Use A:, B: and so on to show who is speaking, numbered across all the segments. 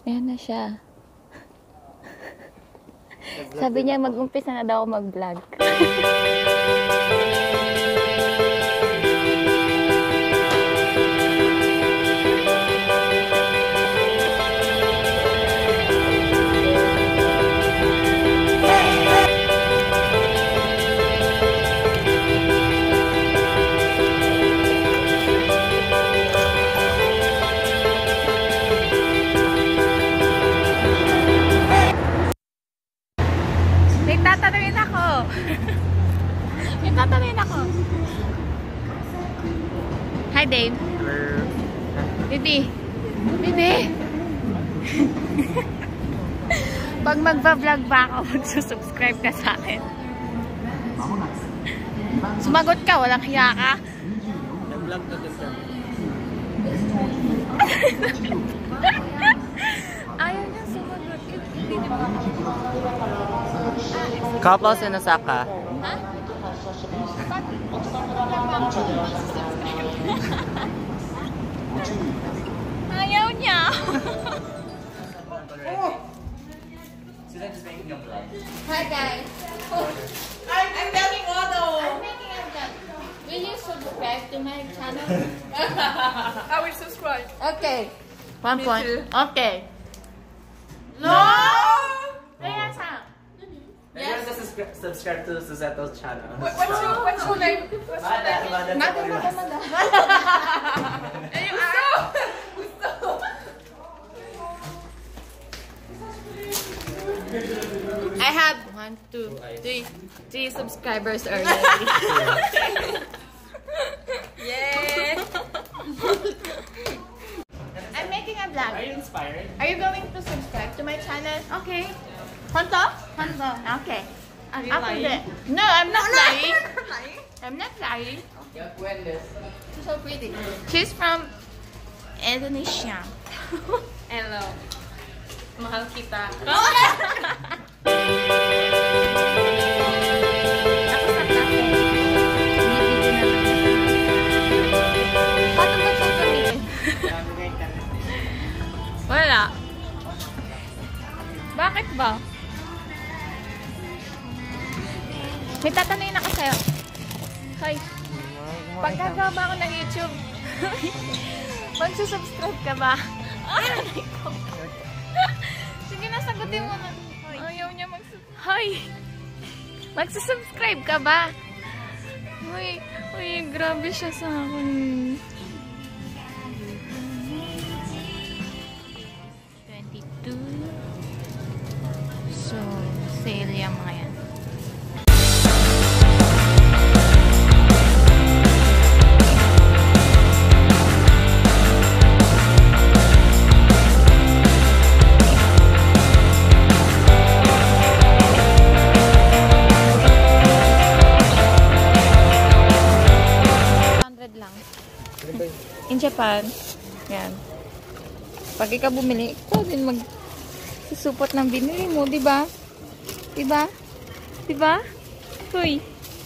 A: Ayan na siya. Sabi niya mag-umpisa na daw ako mag-vlog. Tatanungin ako. May tatanungin ako. Hi, Dave. Bibi. Bibi. Pag magpa-vlog ba ako, magsusubscribe ka sa akin. Sumagot ka, walang hiya ka.
B: Nag-vlog ka kasi.
A: Ayaw niya sumagot. Hindi niya ba?
B: Kapal sinasaka.
A: Ha? Ayaw niya.
B: Suzette is making a vlog.
A: Hi guys.
C: I'm making model.
A: I'm making a vlog. Will you subscribe to my channel?
C: I will subscribe.
A: Okay. 1
C: Me
A: point.
C: too.
A: Okay.
C: No!
A: Rhea-san.
B: Yes. Subscribe to Suzette's channel.
C: What's your name? What's your name?
A: Mada. I have 1, 2, 3 subscribers already.
C: Yeah.
A: I'm making a vlog.
B: Are you inspired?
A: Are you going to subscribe to my channel? Okay. Honto? Honto. Okay.
C: Are you lying?
A: No, I'm not lying. I'm not lying. She's so pretty. She's from Indonesia.
C: Hello. Mahal kita.
A: Ako sa klase. Bibigyan na lang. Paano ba siya gamitin? Wala. Bakit ba? May tatanungin ako sa'yo. Hoy. Pagkagawa ba ako ng YouTube? Magsusubscribe ka ba? Sige na, sagutin mo na. Ayaw niya magsusubscribe. Hoy! Magsusubscribe ka ba? Uy, grabe siya sa akin. 22. So, sale yung mga yan. In Japan, yan. Pag ikaw bumili, ikaw din magsusupot ng binili mo, di ba? Di ba? Di ba? Hoy.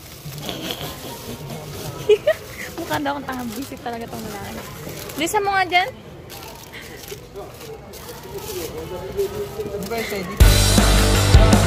A: Mukha daw akong tanga, busy talaga itong lalaki. Lisa mo nga dyan.
C: Bye, Teddy.